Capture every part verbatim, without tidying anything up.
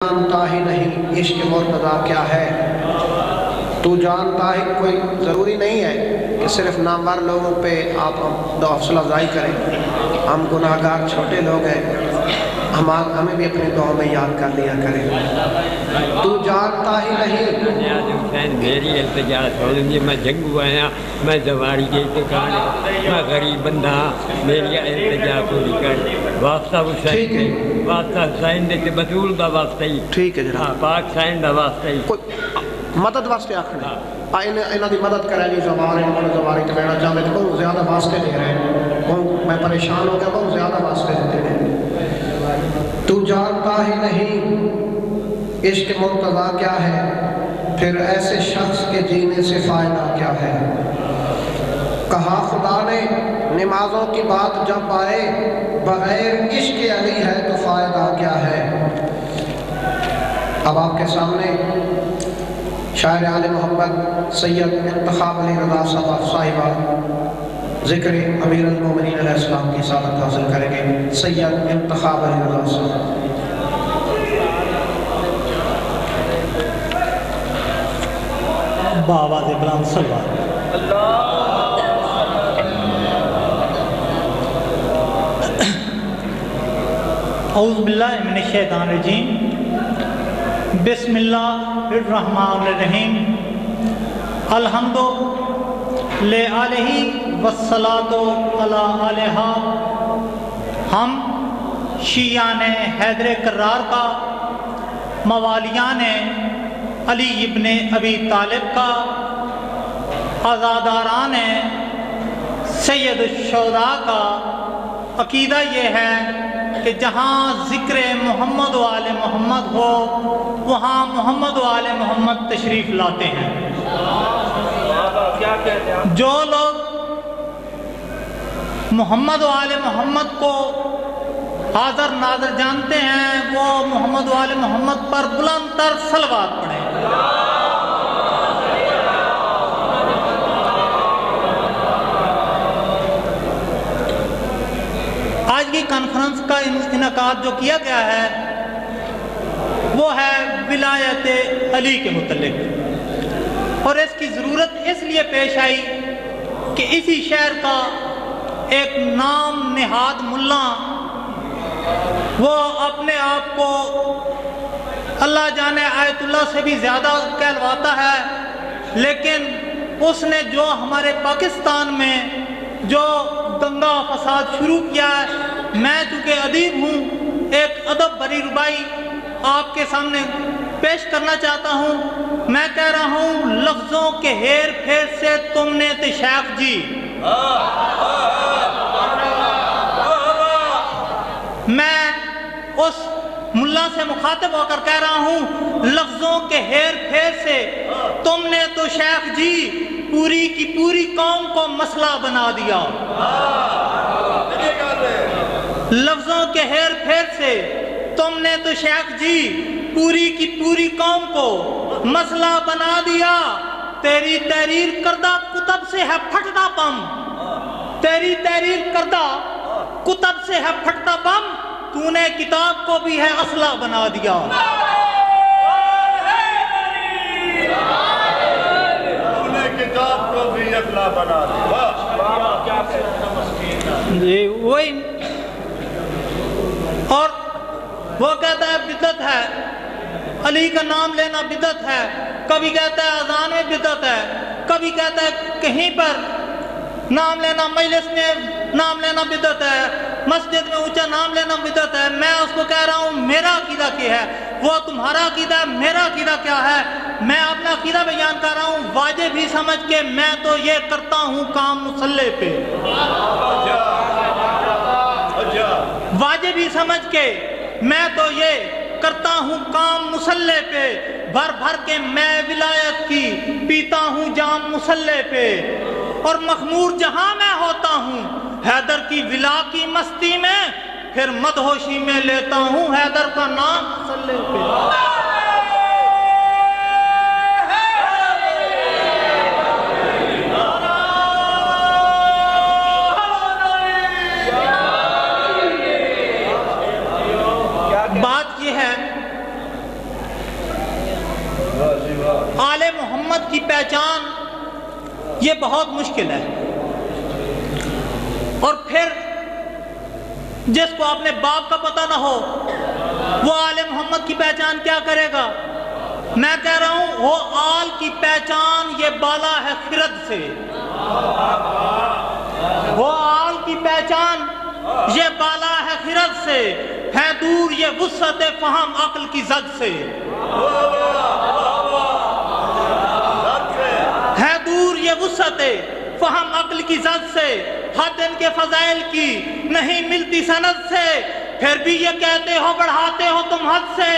جانتا ہی نہیں عشق مرتضیٰ کیا ہے۔ تو جانتا ہی، کوئی ضروری نہیں ہے کہ صرف نامور لوگوں پہ آپ حوصلہ افزائی کریں۔ ہم گناہ گار چھوٹے لوگ ہیں، ہم ہمیں بھی اپنی دعاؤں میں یاد کر لیا کریں۔ تو جانتا ہی نہیں، میری التجا چھوڑیں، میں جنگو آیا، میں زواری کے دکان، میں غریب بندہ، میری التجا پوری کر۔ واسطہ حسین، واسطہ حسین دے بطول دا واسطہ ہی، ٹھیک ہے جناب، پاک حسین دا واسطہ ہی مدد واسطے آخر انہوں دی مدد کرے گی۔ زواری نمبر زواری تو بینا چاہتے تو بہت زیادہ واسطے دے رہے ہیں، میں پریشان ہو گیا، بہت زیادہ واسطے دیتے ہیں۔ تو جانتا ہی نہیں عشق مرتضیٰ کیا ہے، پھر ایسے شخص کے جینے سے فائدہ کیا ہے۔ کہا خدا نے نمازوں کی بات جب آئے، بغیر عشق علی ہے تو فائدہ کیا ہے۔ اب آپ کے سامنے شاعر آل محمد سید انتخاب علی رضا صاحب صاحبہ ذکر امیر المومنین علیہ السلام کی سعادت حاصل کریں گے۔ سید انتخاب علی رضا صاحب۔ بآواز بلند صلوات۔ اعوذ باللہ من الشیطان الرجیم، بسم اللہ الرحمن الرحیم، الحمد لآلہ والصلاة علی آلہا۔ ہم شیعان حیدر کرار کا، موالیان علی ابن ابی طالب کا، عزاداران سید الشہداء کا عقیدہ یہ ہے کہ جہاں ذکر محمد و آل محمد ہو وہاں محمد و آل محمد تشریف لاتے ہیں۔ جو لوگ محمد و آل محمد کو حاضر ناظر جانتے ہیں وہ محمد و آل محمد پر بلند تر صلوات پڑھیں۔ آج کی کانفرنس کا انعقاد جو کیا گیا ہے وہ ہے ولایت علی کے متعلق، اور اس کی ضرورت اس لیے پیش آئی کہ اسی شہر کا ایک نام نہاد ملا، وہ اپنے آپ کو اللہ جانے آیت اللہ سے بھی زیادہ کہلواتا ہے، لیکن اس نے جو ہمارے پاکستان میں جو دنگا فساد شروع کیا ہے، میں چونکہ ادیب ہوں ایک ادب بری ربائی آپ کے سامنے پیش کرنا چاہتا ہوں۔ میں کہہ رہا ہوں لفظوں کے ہیر پھیر سے تم نے تے شیخ جی، میں اس ملا سے مخاطب ہو کر کہہ رہا ہوں لفظوں کے ہیر پھیر سے تم نے تو شیخ جی پوری کی پوری قوم کو مسئلہ بنا دیا۔ لفظوں کے ہیر پھیر سے تم نے تو شیخ جی پوری کی پوری قوم کو مسئلہ بنا دیا۔ تیری تحریر کردہ کتب سے ہے پھٹتا بم، تیری تحریر کردہ کتب سے ہے پھٹتا بم، تو نے کتاب کو بھی ہے اسلحہ بنا دیا۔ تو نے کتاب کو بھی اسلحہ بنا دیا۔ جی وہی، اور وہ کہتا ہے بدعت ہے، علی کا نام لینا بدعت ہے، کبھی کہتا ہے اذان میں بدعت ہے، کبھی کہتا ہے کہیں پر نام لینا، مجلس میں نام لینا بدعت ہے، مسجد میں اونچا نام لینا بدعت ہے۔ میں اس کو کہہ رہا ہوں میرا عقیدہ کیا ہے، وہ تمہارا عقیدہ ہے، میرا عقیدہ کیا ہے۔ میں اپنا عقیدہ بیان کر رہا ہوں واجب ہی سمجھ کے، میں تو یہ کرتا ہوں کام مصلی پہ، واجب ہی سمجھ کے میں تو یہ کرتا ہوں کام مصلی پہ، بھر بھر کے میں ولایت کی پیتا ہوں جام مصلی پہ، اور مخمور جہاں میں ہوتا ہوں حیدر کی ولا کی مستی میں، پھر مدہوشی میں لیتا ہوں حیدر کا نام مصلی پہ۔ آل محمد کی پہچان یہ بہت مشکل ہے. اور پھر جس کو اپنے باپ کا پتہ نہ ہو وہ آل محمد کی پہچان کیا کرے گا؟ میں کہہ رہا ہوں وہ آل کی پہچان یہ بالا ہے خرد سے، وہ آل کی پہچان یہ بالا ہے خرد سے، ہے دور یہ وسعت فہم عقل کی زد سے، ہے دور یہ وسعت فہم عقل کی زد سے، حد ان کے فضائل کی نہیں ملتی سند سے، پھر بھی یہ کہتے ہو بڑھاتے ہو تم حد سے،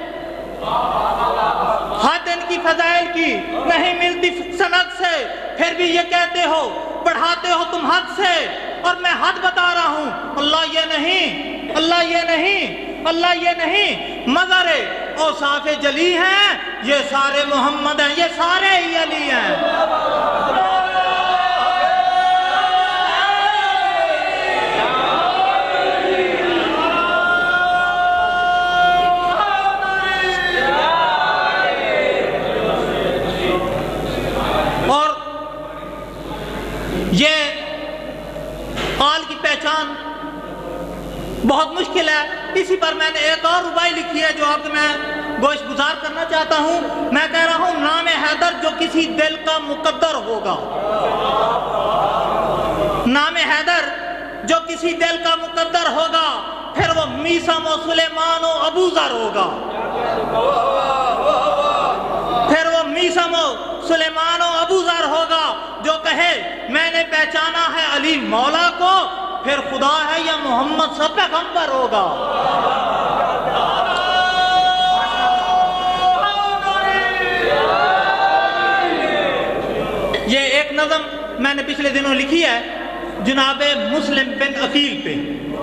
حد ان کی فضائل کی نہیں ملتی سند سے، پھر بھی یہ کہتے ہو بڑھاتے ہو تم حد سے، اور میں حد بتا رہا ہوں اللہ یہ نہیں، اللہ یہ نہیں، اللہ یہ نہیں، مظہر اوصاف جلی ہیں، یہ سارے محمد ہیں، یہ سارے ہی علی ہیں. اور یہ آل کی پہچان بہت مشکل ہے. اسی پر میں نے ایک اور ربائی لکھی ہے جو آپ کو میں گوش گزار کرنا چاہتا ہوں. میں کہہ رہا ہوں نام حیدر جو کسی دل کا مقدر ہوگا، نام حیدر جو کسی دل کا مقدر ہوگا، پھر وہ میثم و سلیمان و ابو ذر ہوگا، پھر وہ میثم و سلیمان و ابو ذر ہوگا جو کہے میں نے پہچانا ہے علی مولا کو، پھر خدا ہے یا محمد سب پیغمبر ہوگا. یہ ایک نظم میں نے پچھلے دنوں لکھی ہے جناب مسلم بن عقیل پہ،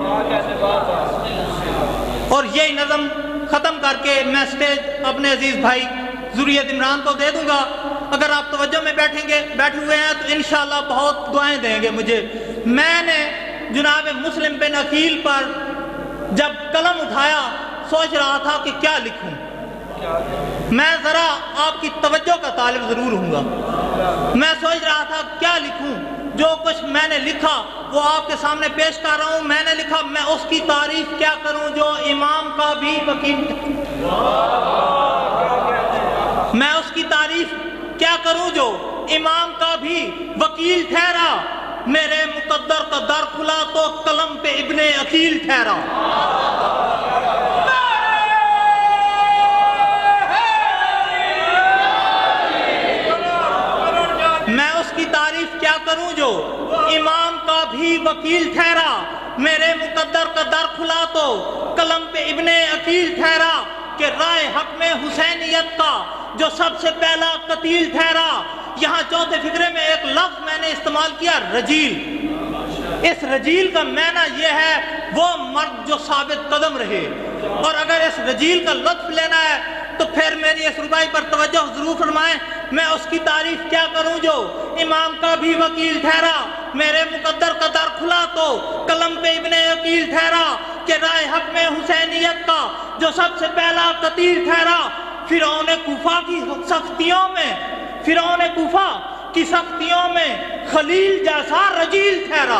اور یہی نظم ختم کر کے میں سٹیج اپنے عزیز بھائی ذریت عمران کو دے دوں گا. اگر آپ توجہ میں بیٹھیں گے بیٹھے ہوئے ہیں تو انشاءاللہ بہت دعائیں دیں گے مجھے. میں نے جناب مسلم بن عقیل پر جب قلم اٹھایا سوچ رہا تھا کہ کیا لکھوں. میں ذرا آپ کی توجہ کا طالب ضرور ہوں گا. میں سوچ رہا تھا کیا لکھوں. جو کچھ میں نے لکھا وہ آپ کے سامنے پیش کر رہا ہوں. میں نے لکھا میں اس کی تعریف کیا کروں جو امام کا بھی وکیل، میں اس کی تعریف کیا کروں جو امام کا بھی وکیل ٹھہرا، میرے مقدر کا در کھلا تو قلم پہ ابن عقیل ٹھہرا. میں اس کی تعریف کیا کروں جو امام کا بھی وکیل ٹھہرا، میرے مقدر کا در کھلا تو قلم پہ ابن عقیل ٹھہرا، کہ رائے حق میں حسینیت کا جو سب سے پہلا قتیل ٹھہرا. یہاں چوتھے فقرے میں ایک لفظ میں نے استعمال کیا رجیل. اس رجیل کا معنی یہ ہے وہ مرد جو ثابت قدم رہے، اور اگر اس رجیل کا لطف لینا ہے تو پھر میری اس ربائی پر توجہ ضرور فرمائیں. میں اس کی تعریف کیا کروں جو امام کا بھی وکیل ٹھہرا، میرے مقدر کا در کھلا تو قلم پہ ابن عقیل ٹھہرا، کہ رائے حق میں حسینیت کا جو سب سے پہلا قتیل ٹھہرا. فرعون کوفہ کی سختیوں میں فرعون کوفہ کی سختیوں میں خلیل جیسا رجیل ٹھہرا.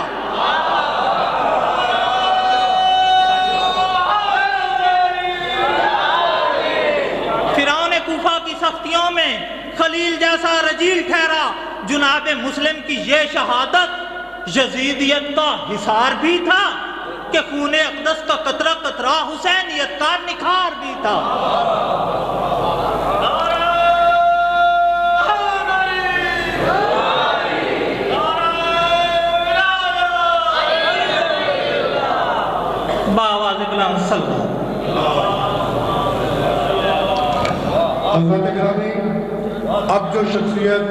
فرعون کوفہ کی سختیوں میں خلیل جیسا رجیل ٹھہرا. جناب مسلم کی یہ شہادت یزیدیت کا حصار بھی تھا، کہ خون اقدس کا قطرہ قطرہ حسینیت کا نکھار بھی تھا. باواز کلام صلی حضرت گرامی، اب جو شخصیت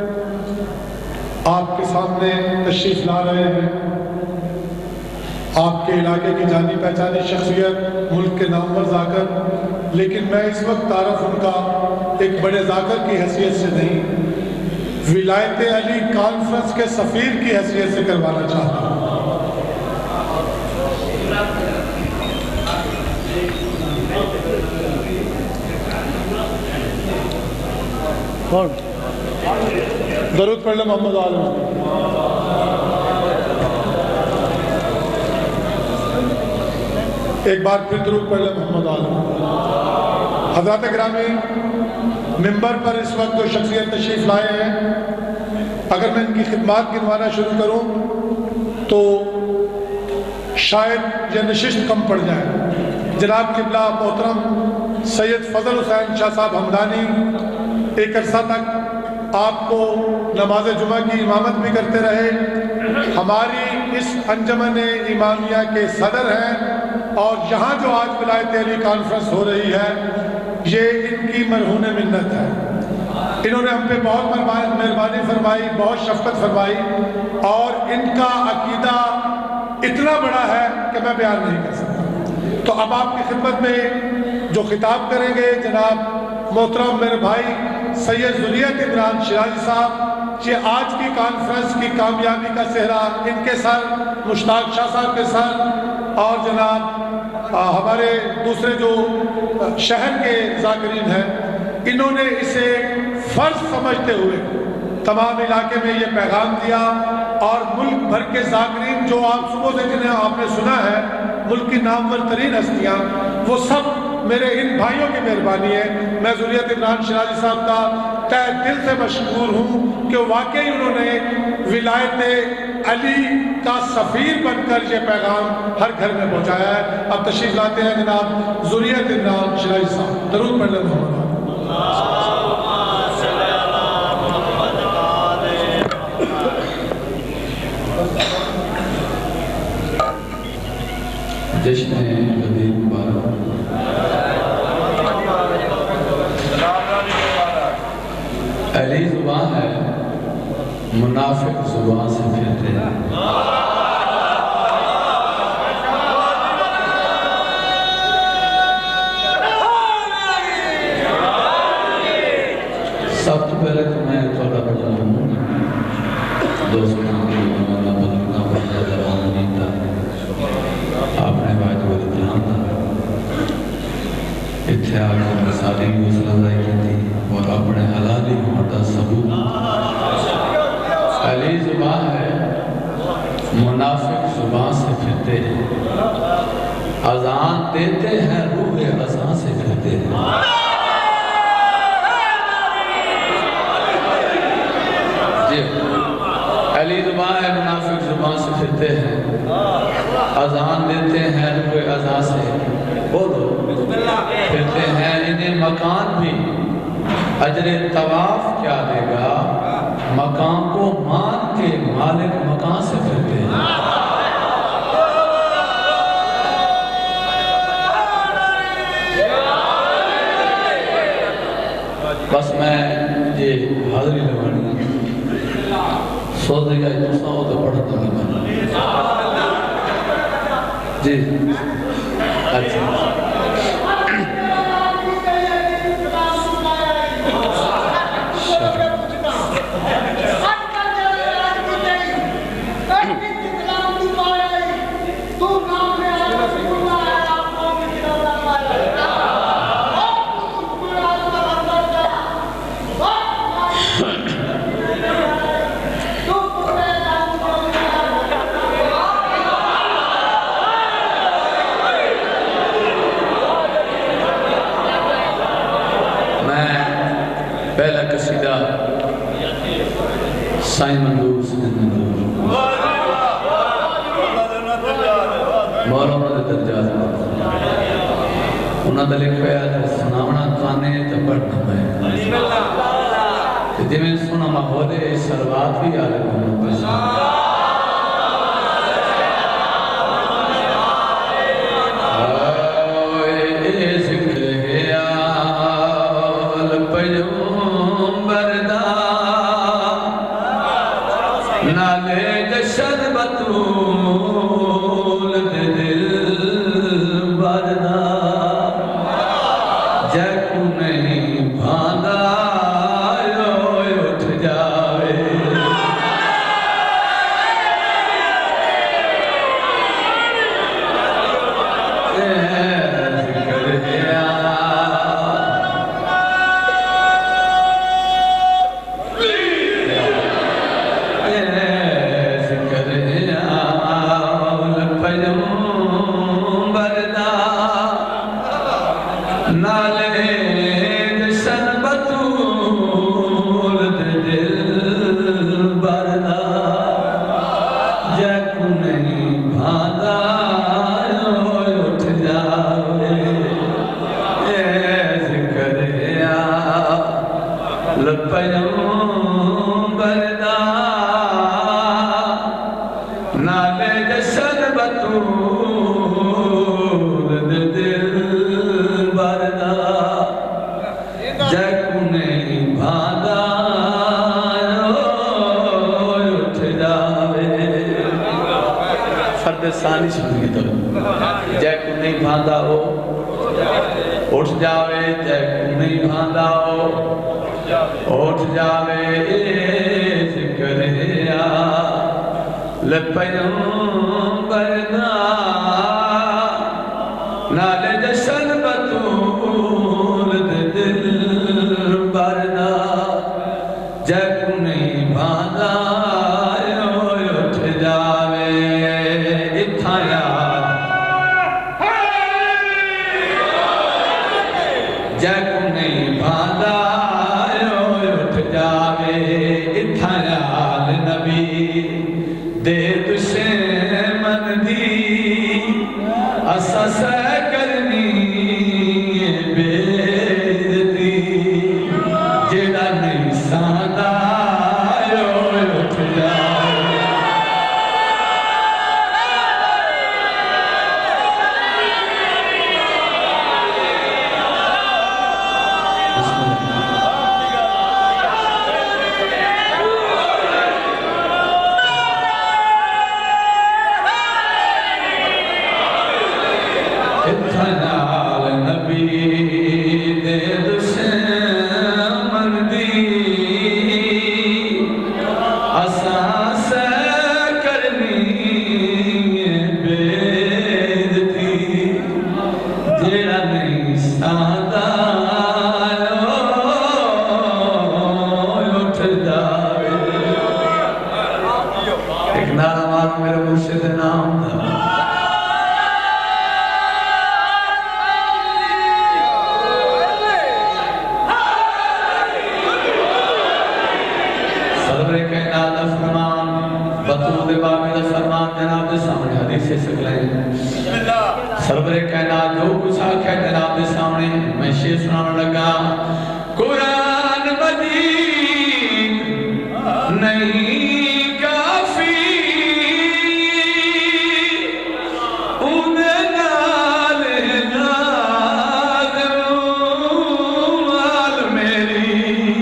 آپ کے سامنے تشریف لا رہے ہیں، آپ کے علاقے کی جانی پہچانی شخصیت، ملک کے نامور ذاکر، لیکن میں اس وقت تعارف ان کا ایک بڑے ذاکر کی حیثیت سے نہیں، ولایت علی کانفرنس کے سفیر کی حیثیت سے کروانا چاہتا ہوں. کون درود پڑھ لیں محمد عالم. ایک بار پھر درود پڑھ لیں محمد عالم. حضرات گرامی، ممبر پر اس وقت جو شخصیت تشریف لائے ہیں، اگر میں ان کی خدمات گنوانا شروع کروں تو شاید یہ نشست کم پڑ جائے. جناب قبلہ محترم سید فضل حسین شاہ صاحب ہمدانی ایک عرصہ تک آپ کو نماز جمعہ کی امامت بھی کرتے رہے، ہماری اس انجمن امامیہ کے صدر ہیں، اور یہاں جو آج ولایت علی کانفرنس ہو رہی ہے یہ ان کی مرہون منت ہے. انہوں نے ہم پہ بہت مہربانی فرمائی، بہت شفقت فرمائی، اور ان کا عقیدہ اتنا بڑا ہے کہ میں بیان نہیں کر سکتا. تو اب آپ کی خدمت میں جو خطاب کریں گے جناب محترم میرے بھائی سید ذریت عمران شیرازی صاحب، یہ آج کی کانفرنس کی کامیابی کا صحرا ان کے سر، مشتاق شاہ صاحب کے سر، اور جناب ہمارے دوسرے جو شہر کے ذاکرین ہیں، انہوں نے اسے فرض سمجھتے ہوئے تمام علاقے میں یہ پیغام دیا، اور ملک بھر کے ذاکرین جو آپ صبح سے جنہیں آپ نے سنا ہے، ملک کی نامور ترین ہستیاں، وہ سب میرے ان بھائیوں کی مہربانی ہے. میں ذریت عمران شیرازی صاحب کا تہ دل سے مشکور ہوں کہ واقعی انہوں نے ولایت علی کا سفیر بن کر یہ پیغام ہر گھر میں پہنچایا ہے. اب تشریف لاتے ہیں جناب ذریت عمران شیرازی صاحب. درود پڑھ لیں محمد. جشن جدید مبارک. علی زبان ہے، منافق زبان سے پھرتے ہیں. سب تو پہلے تو میں تھوڑا بڑا ہوں دوستوں کی مولانا بدلنا بڑھا زبان نہیں تھا، آپ نے بات کو اتحام تھا، اتحاد میں ساری حوصلہ افزائی کی تھی اور اپنے حلالی ہوتا ثبوت. علی زبان ہے، منافق زبان سے پھرتے ہیں، اذان دیتے ہیں روح اذان سے پھرتے ہیں. علی زبان ہے، منافق زبان سے پھرتے ہیں، اذان دیتے ہیں روح اذان سے بولو پھرتے ہیں. انہیں مکان بھی اجر طواف کیا دے گا، مکان کو مان کے مالک مکان سے پھرتے ہیں. بس میں یہ حاضری لگانی سوچے گا دوسرا ہو تو پڑھتا ہے میں جی. اچھا پہلا قصیدہ سائن مندور سائن مندور مولانا دے درجات انہاں دا لکھا ہے سناونا کانے تے پڑھنا میں جی میں سنا ماحول سروات بھی آلے محمد پسند ثانی سنگی تو جے کو نہیں بھاندا ہو اٹھ جاوے، جے کو نہیں بھاندا ہو اٹھ جاوے، ذکر آ لپیغمبر دا نالے جشن بطول دل بردا، جے کو نہیں بھاندا اٹھ جاوے جے کو نہیں بھاندا اٹھ جاوے اتھا یاد نبی دے دشمن دی اسا سہ کرنی بے عزتی جیڑا نہیں ساندا اٹھ جاوے سرور کائنات جو کچھ آکھا ہے جناب دے سامنے میں شیر سنانا لگا قرآن مجید نہیں کافی انہیں نال نازم آل میری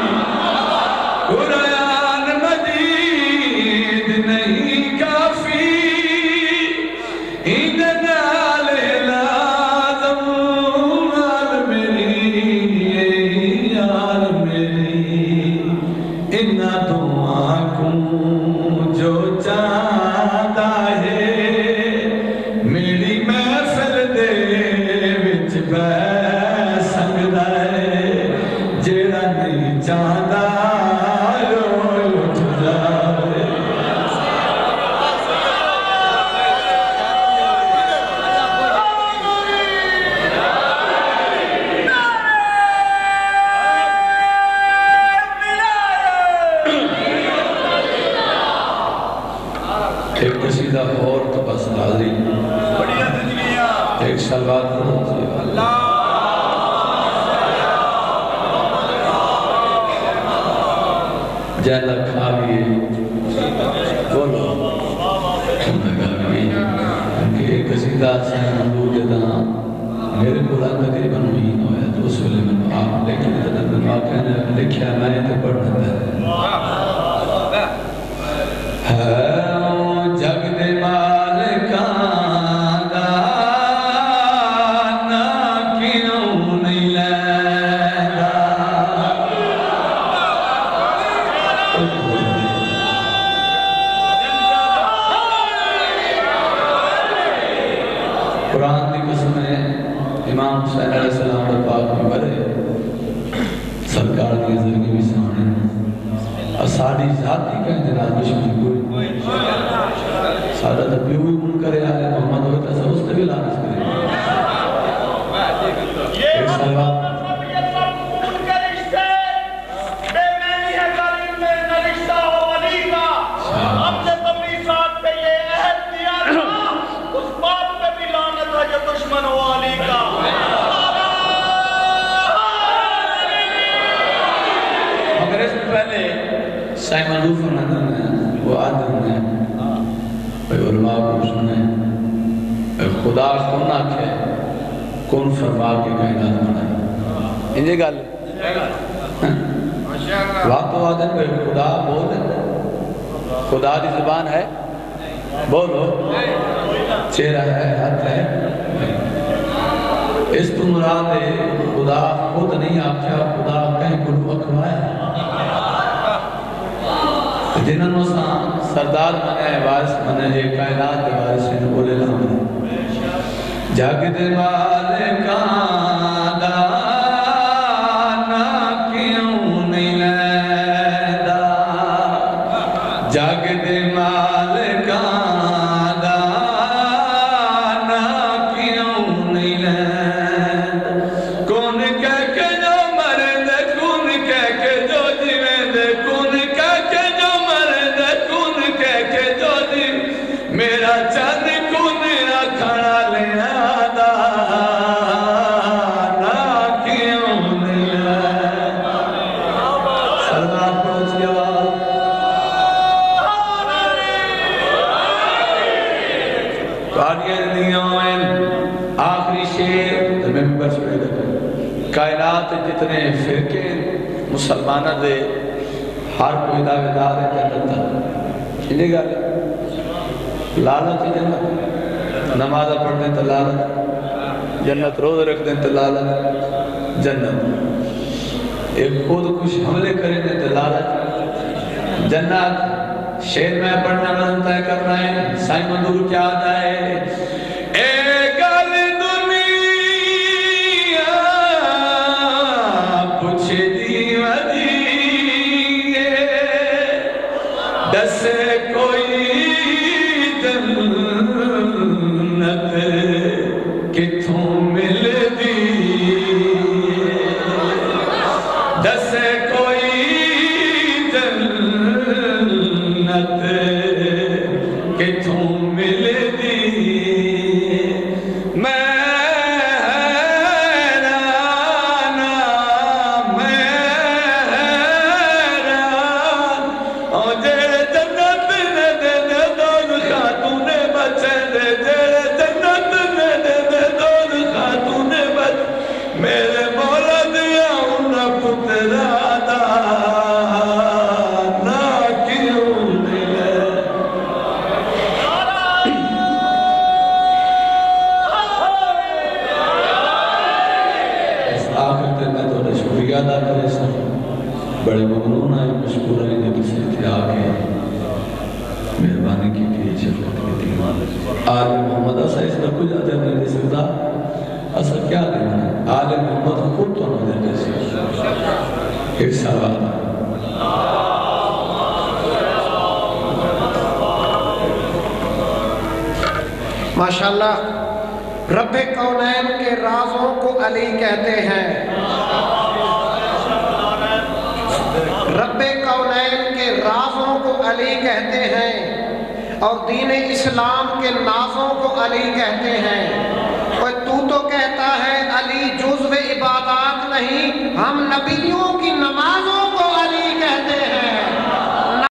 قرآن مجید نہیں کافی ایک سلوات جیلہ کھا گئے بولو ایک قصیدہ سے حضور جدہ میرے قرآن تقریباً مہین ہویا تو اس ویلے میں آپ لیکن جدہ میں واقعہ نے لکھیا میں نے تو پڑھ دیتا ہے جگ دے مالکان قرآن دی قسم ہے امام حسین علیہ السلام نے پاک میں بڑے سرکار کی زندگی بھی سامنے اور ساری ذاتی کا اندراج بشمل کوئی سارا تبھی ہوئی من کرے آلے محمد ہوتا ہے اس نے بھی لانس کرے ایک سلوات سائیں منظور فرمانا ہے وہ آدم ہے بھئی علماء کو سنے خدا کون آکھے کون فرما کے کائنات بنائی انجھے گل وقت تو آدم بھئی خدا بول دیں خدا دی زبان ہے بولو چہرہ ہے ہاتھ ہے اس تو مراد ہے خدا خود نہیں آکھیا خدا کہیں گلو اکھوایا جنہوں سا سردار منے وارث منے یہ کائنات دے وارث ہیں بولے لہم جگ دے مالکان دا نا کیوں نہیں لیندہ جگ دے مالکان دا نا کیوں نہیں لیندہ کون کہہ کے جو مرد کون کہہ کے جو جیویں دے کون کہہ کے جو مرد کون کہہ کے جو جیویں میرا چند کون کھڑا لینا دا نا کیوں نہیں لیندہ سردار پہنچ کے بعد کاریاں دیاں آخری شیر ممبر شوئے کائنات جتنے فرقے مسلمانہ دے ہر کوئی دعوے دار ہے جنت تھا انہیں گا لالت ہی جنت نمازہ پڑھنے تو لالت جنت روز رکھ دیں تو لالت جنت ایک خود کچھ حملے کریں تو لالت جنت شیر میں پڑھنا مدن طے کرنا ہے سائیں مندور کیا جائے اے گل دنیا پوچھ دی ودیے دس کوئی جنت کتھوں مل دی دس کوئی جنت کتھوں مل دی میں حیران میں حیران اور جڑے جنت نے دے دے دون خاتون بچے دے جڑے جنت نے دے دے دون خاتون بچے میرے مولا دیا انہاں پترا دا نا کیوں ملے اس آخر تے میں تو نے شکریہ ادا کرے سن بڑے مغنون آئے مشکور آئے جب سے تھے آگے مہربانی کی کی شفقت کی تھی آل محمد اسا اس میں کچھ آتے ہیں نہیں سکتا اسا کیا دینا ہے آل محمد خود تو نہ دیتے سے ایک سوال ماشاءاللہ رب کونین کے رازوں کو علی کہتے ہیں رب کونین کے رازوں کو علی کہتے ہیں اور دین اسلام کے نازوں کو علی کہتے ہیں اور تو تو کہتا ہے علی جزو عبادات نہیں ہم نبیوں